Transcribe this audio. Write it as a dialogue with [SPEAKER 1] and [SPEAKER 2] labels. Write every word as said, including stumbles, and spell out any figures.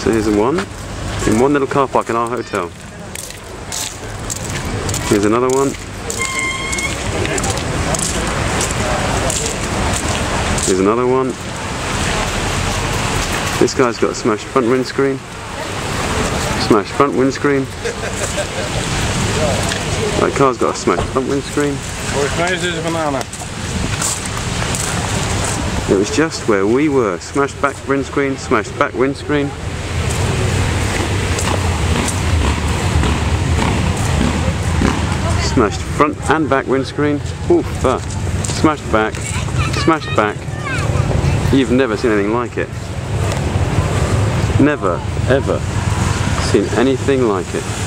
[SPEAKER 1] So here's one, in one little car park in our hotel. Here's another one. Here's another one. This guy's got a smashed front windscreen. Smashed front windscreen. That car's got a smashed front windscreen.
[SPEAKER 2] banana.
[SPEAKER 1] It was just where we were. Smashed back windscreen, smashed back windscreen. Smashed front and back windscreen. Oof, ah. Smashed back, smashed back. You've never seen anything like it. Never, ever seen anything like it.